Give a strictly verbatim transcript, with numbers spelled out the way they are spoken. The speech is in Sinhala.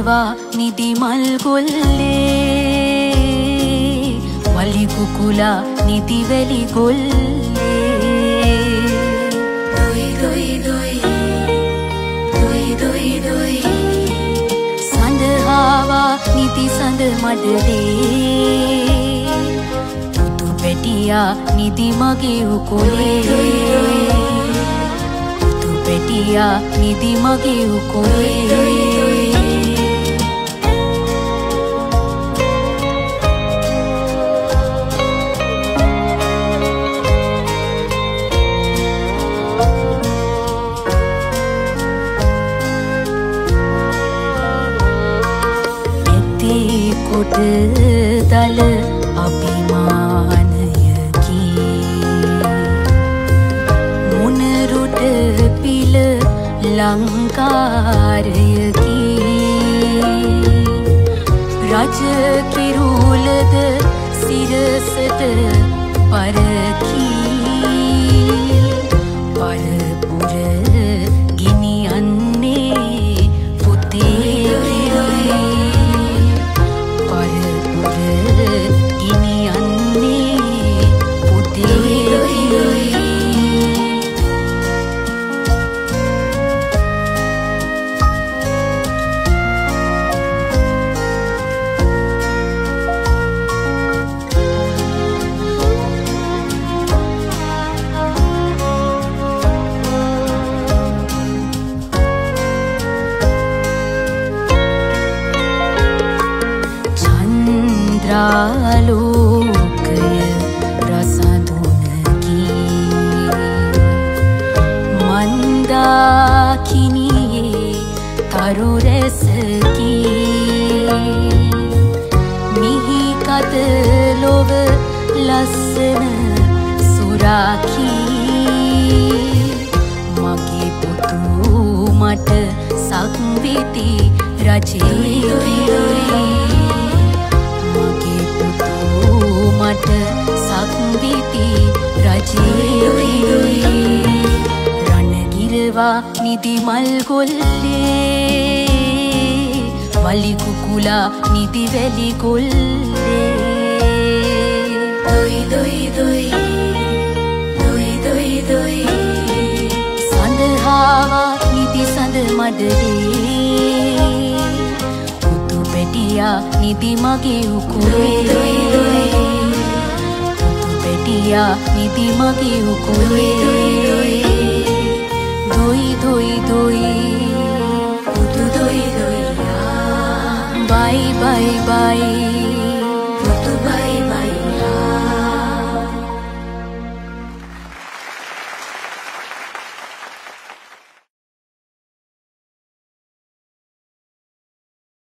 ගිරවා නිදි මල් ගොල්ලේ වලි කුකුලා නිදි වැලි ගොල්ලේ දොයි දොයි දොයි දොයි දොයි දොයි සඳහාවා නිදි සඳ මඩලේ පුතු පැටියා නිදි මගේ උකොලේ පුතු පැටියා නිදි මගේ උකොලේ දල අභිමානයකි මුනරුට පිල ලංකාරයකි රජ කිරුලද සිරසට පරකි පරපුර ගිනියන්නේ පුතේ ආලෝකය රසඳුනකි මන්දාකිනියේ තරු රැසකි මිහි කත ලොව ලස්සන සුරාකි මගේ පුතු මට සක්විති රජේ මට සක්විති රජේ රණගිරවා නිදි මල් ගොල්ලේ වලි කුකුලා නිදි වැලි ගොල්ලේ දොයි දොයි දොයි දොයි දොයි දොයි සඳහාවා නිදි සඳ මඩලේ පුතු පැටියා නිදි මගේ උකුලේ දොයි දොයි පැටියා නිදි මගේ උකුලේ දොයි දොයි දොයි පුතු දොයි දොයියා බයි බයි බයි